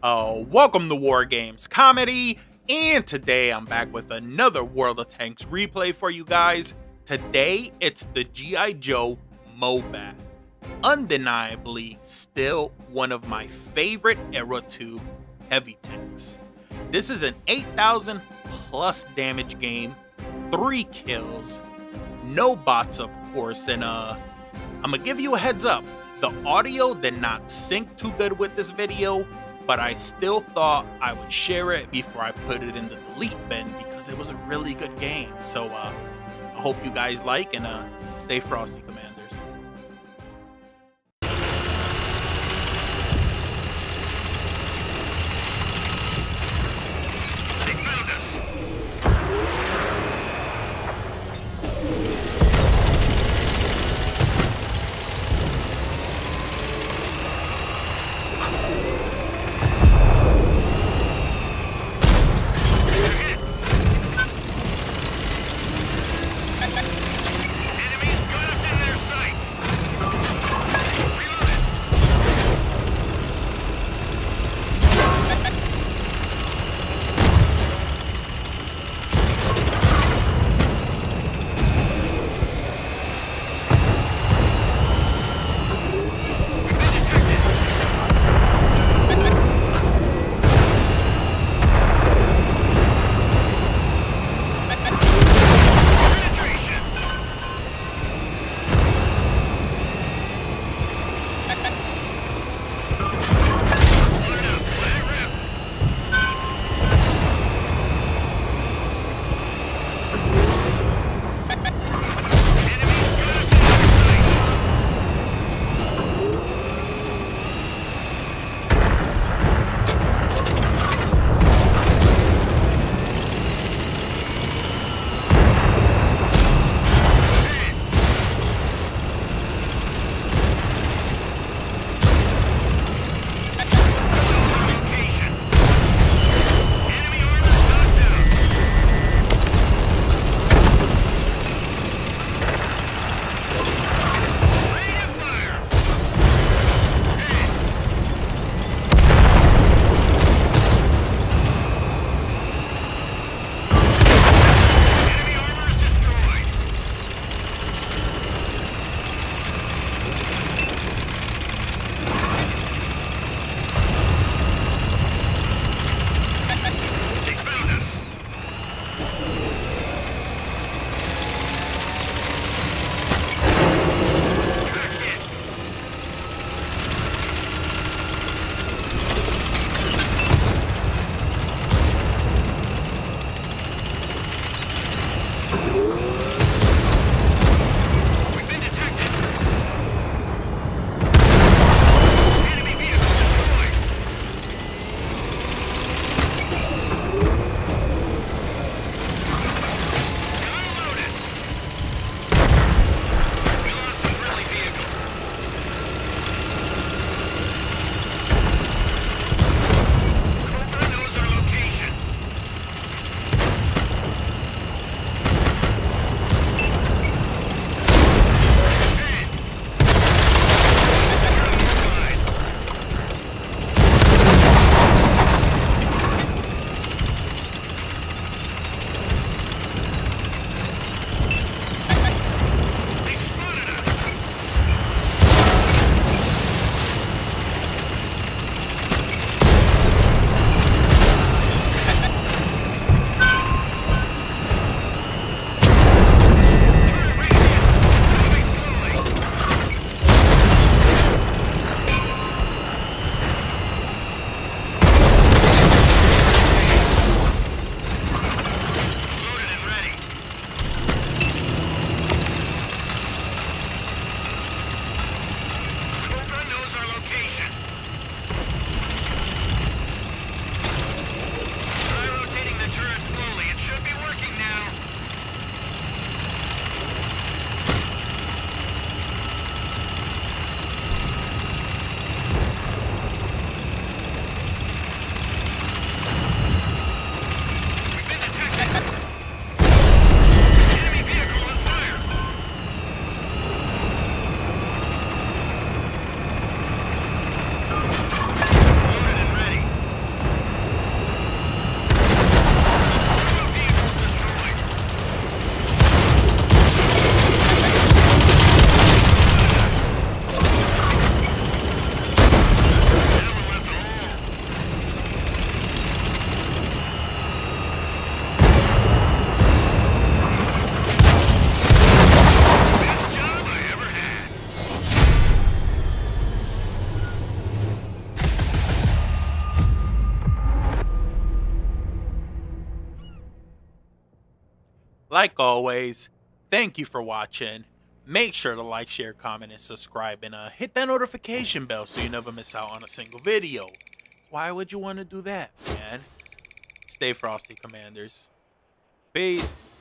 Welcome to War Games Comedy, and today I'm back with another World of Tanks replay for you guys. Today, it's the G.I. Joe MOBAT. Undeniably, still one of my favorite Era 2 heavy tanks. This is an 8,000 plus damage game, 3 kills, no bots of course, and I'm gonna give you a heads up. The audio did not sync too good with this video, but I still thought I would share it before I put it in the delete bin because it was a really good game. So I hope you guys like, and stay frosty, Commanders. Enemies got us in their Like always, thank you for watching. Make sure to like, share, comment, and subscribe, and hit that notification bell so you never miss out on a single video. Why would you want to do that, man? Stay frosty, Commanders. Peace.